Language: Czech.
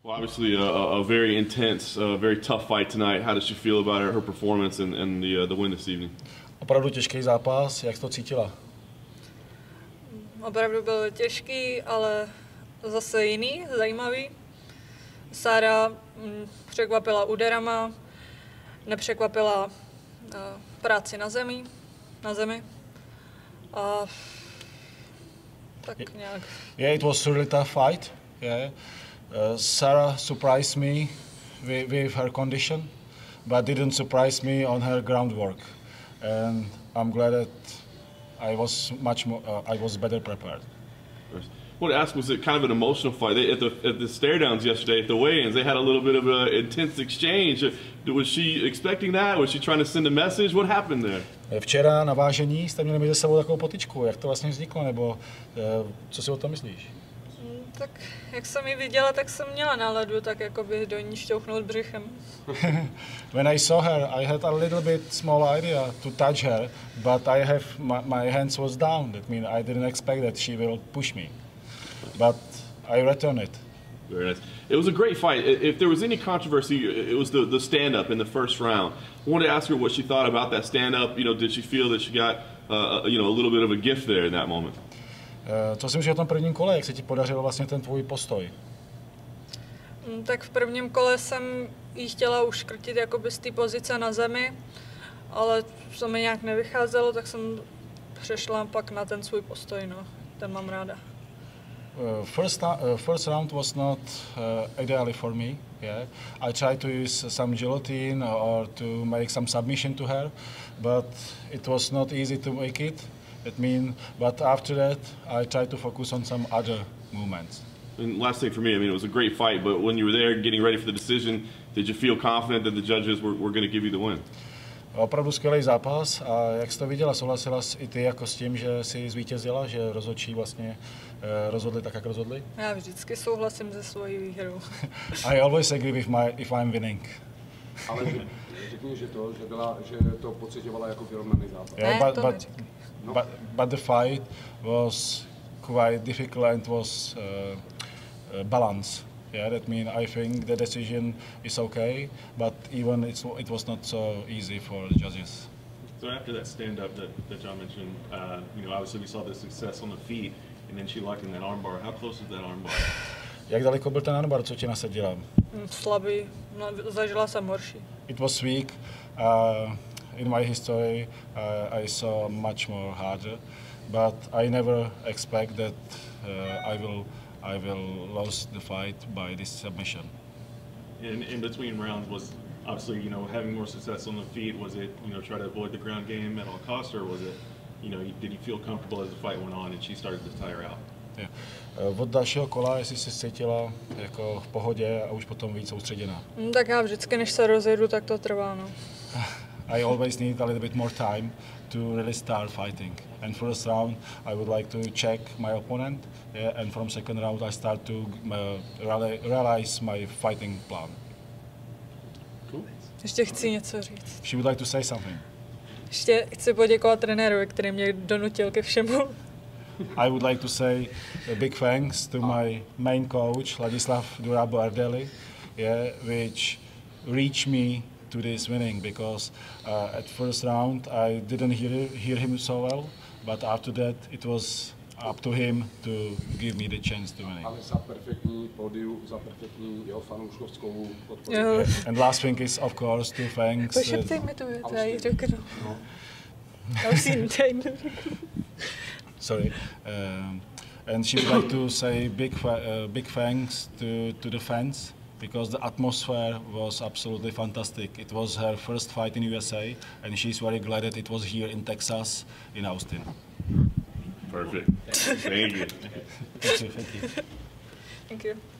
Well, obviously a very intense, very tough fight tonight. How does she feel about her performance and the win this evening? Opravdu těžký zápas, jak to cítila? Opravdu byl těžký, ale zase jiný, zajímavý. Sára překvapila úderama, nepřekvapila práci na zemi. A tak nějak. Yeah, it was a really tough fight. Yeah. Sarah surprised me with her condition, but didn't surprise me on her groundwork. And I'm glad that I was better prepared. I want to ask, was it kind of an emotional fight? At the stare downs yesterday at the weigh-ins, they had a little bit of an intense exchange. Was she expecting that? Was she trying to send a message? What happened there? Včera na vážení jste měli mezi sebou takovou potyčku. Jak to vlastně vzniklo, nebo co si o tom myslíš? Tak jak jsem ji viděla, tak jsem měla náladu, tak jakoby do ní šťouchnout břichem. When I saw her, I had a little bit small idea to touch her, but my hands was down. That means I didn't expect that she will push me, but I returned it. Very nice. It was a great fight. If there was any controversy, it was the stand-up in the first round. I wanted to ask her what she thought about that stand-up. You know, did she feel that she got a little bit of a gift there in that moment? Co si myslíš o tom prvním kole, jak se ti podařilo vlastně ten tvůj postoj? Tak v prvním kole jsem jí chtěla uškrtit jakoby z té pozice na zemi, ale to mi nějak nevycházelo, tak jsem přešla pak na ten svůj postoj, no. Ten mám ráda. First round was not ideally for me. Yeah, I tried to use some guillotine or to make some submission to her, but it was not easy to make it. But after that, I tried to focus on some other movements. And last thing for me, I mean, it was a great fight, but when you were there getting ready for the decision, did you feel confident that the judges were going to give you the win? Opravdu skvělý zápas a jak jsi to viděla, souhlasila jsi i ty jako s tím, že jsi zvítězila, že rozhodčí vlastně rozhodli tak, jak rozhodli? Já vždycky souhlasím se svojí výhrou. I always agree if I'm winning. Ale řekni, že to pocitovala jako vyrovnaný zápas. Yeah, but the fight was quite difficult and was balance. Yeah, that means I think the decision is okay, but even it was not so easy for the judges. So after that stand-up that John mentioned, obviously we saw the success on the feet, and then she locked in that armbar. How close was that armbar? Jak daleko byl ten armbar, co ti nasadila? Slabý, zažila jsem horší. It was weak. In my history, I saw much more harder, but I never expect that I will lose the fight by this submission. In between rounds, was obviously having more success on the feet. Was it try to avoid the ground game at all costs, or was it did you feel comfortable as the fight went on and she started to tire out? Yeah. Od dalšího kola, jestli se cítila jako v pohodě a už potom víc soustředěná. Tak já vždycky, než se rozjedu, tak to trvá, no. I always need a little bit more time to really start fighting. And first round, I would like to check my opponent, yeah, and from second round, I start to realize my fighting plan. Cool. Ještě chci něco říct. She would like to say something. Ještě chci poděkovat trenérovi, který mě donutil ke všemu. I would like to say a big thanks to my main coach, Ladislav Durabo-Ardeli, yeah, which reached me to this winning, because at first round I didn't hear him so well, but after that it was up to him to give me the chance to win. Ale za perfektní pódium, za perfektní jeho fanouškovskou podporu. And last thing is, of course, to thanks. Pošeptej mi to, já ji řeknu. Já už si ji Sorry. And she would like to say big thanks to the fans, because the atmosphere was absolutely fantastic. It was her first fight in USA, and she's very glad that it was here in Texas, in Austin. Perfect. Thank you. Thank you. Thank you.